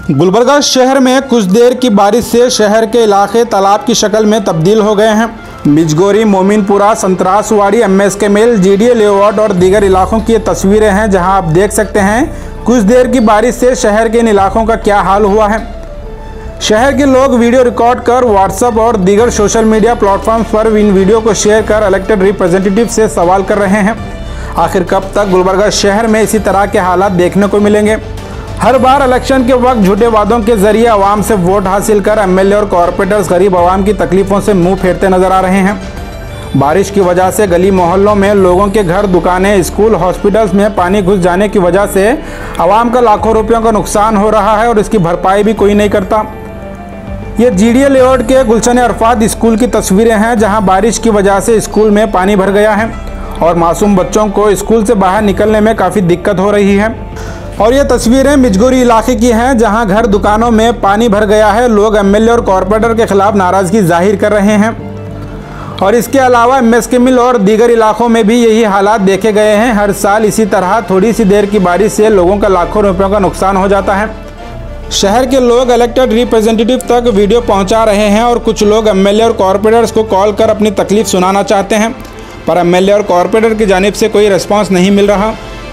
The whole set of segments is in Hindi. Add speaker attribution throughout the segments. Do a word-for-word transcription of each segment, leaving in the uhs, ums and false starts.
Speaker 1: गुलबर्गा शहर में कुछ देर की बारिश से शहर के इलाके तालाब की शक्ल में तब्दील हो गए हैं। Bijgori, Mominpura, Santrasawadi, M S K mill, G D A layout और दीगर इलाकों की ये तस्वीरें हैं जहां आप देख सकते हैं कुछ देर की बारिश से शहर के इन इलाकों का क्या हाल हुआ है। शहर के लोग वीडियो रिकॉर्ड कर व्हाट्सएप और दीगर सोशल मीडिया प्लेटफॉर्म पर इन वीडियो को शेयर कर इलेक्टेड रिप्रेजेंटेटिव से सवाल कर रहे हैं, आखिर कब तक गुलबर्गा शहर में इसी तरह के हालात देखने को मिलेंगे। हर बार इलेक्शन के वक्त झूठे वादों के जरिए आवाम से वोट हासिल कर एमएलए और कॉरपोरेटर्स गरीब आवाम की तकलीफों से मुंह फेरते नजर आ रहे हैं। बारिश की वजह से गली मोहल्लों में लोगों के घर, दुकानें, स्कूल, हॉस्पिटल्स में पानी घुस जाने की वजह से आवाम का लाखों रुपयों का नुकसान हो रहा है और इसकी भरपाई भी कोई नहीं करता। ये जी डी ए लेआउट के गुलशन अरफात स्कूल की तस्वीरें हैं जहां बारिश की वजह से स्कूल में पानी भर गया है और मासूम बच्चों को स्कूल से बाहर निकलने में काफ़ी दिक्कत हो रही है। और ये तस्वीरें बिजगोरी इलाके की हैं जहां घर, दुकानों में पानी भर गया है। लोग एमएलए और कॉरपोरेटर के खिलाफ नाराज़गी जाहिर कर रहे हैं और इसके अलावा एम एस के मिल और दीगर इलाकों में भी यही हालात देखे गए हैं। हर साल इसी तरह थोड़ी सी देर की बारिश से लोगों का लाखों रुपयों का नुकसान हो जाता है। शहर के लोग इलेक्टेड रिप्रेजेंटेटिव तक वीडियो पहुंचा रहे हैं और कुछ लोग एमएलए और कॉरपोरेटर्स को कॉल कर अपनी तकलीफ सुनाना चाहते हैं, पर एमएलए और कॉरपोरेटर की जानिब से कोई रिस्पांस नहीं मिल रहा।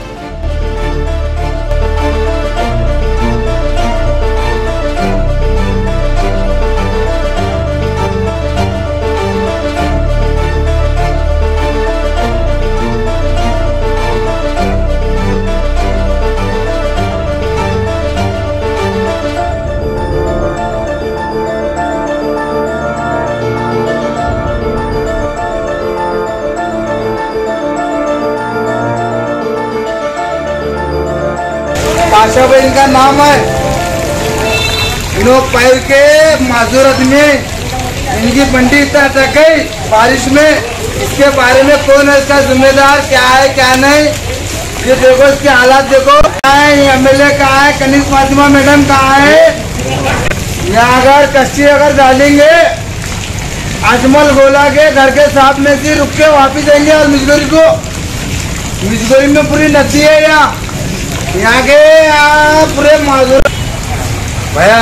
Speaker 2: आशा बहन का नाम है। लोग पैर के माजूरत में इनकी बंडी अटक गई बारिश में। इसके बारे में कौन है इसका जिम्मेदार, क्या है क्या नहीं, ये देखो इसके हालात देखो। एम एल ए कहाँ है, कनीज फातिमा मैडम कहाँ है। यहाँ अगर कश्ती अगर डालेंगे अजमल गोला के घर के साथ में से रुक के वापिस आएंगे और मिजगोरी को मिजगोरी में पूरी नदी है। यहाँ यहाँ के यहाँ पूरे माजूर भैया,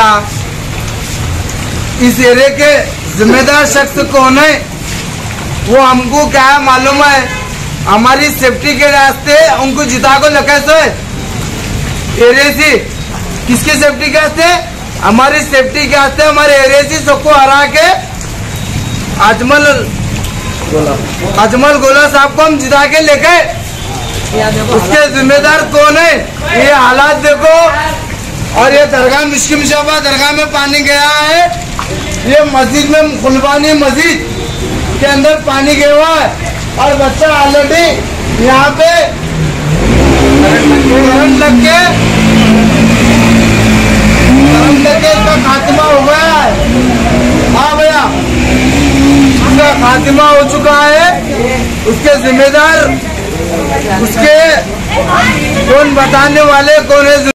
Speaker 2: इस एरिया के जिम्मेदार शख्स कौन है वो हमको क्या है मालूम है। हमारी सेफ्टी के रास्ते उनको जिता को लगा सो एरिया से, किसकी सेफ्टी के रास्ते, हमारी सेफ्टी के रास्ते हमारे एरिया से सबको हरा के अजमल अजमल गोला साहब को हम जिता के लेके, उसके जिम्मेदार कौन है। ये हालात देखो। और ये दरगाह मिश्किम शाबा दरगाह में पानी गया है। ये मस्जिद में खुलबानी मस्जिद के अंदर पानी गया हुआ है और बच्चा ऑलरेडी यहाँ पे करंट लग के करंट लग के इसका खात्मा हो गया है। हाँ भैया, उसका खात्मा हो चुका है। उसके जिम्मेदार उसके कौन बताने वाले कौन है।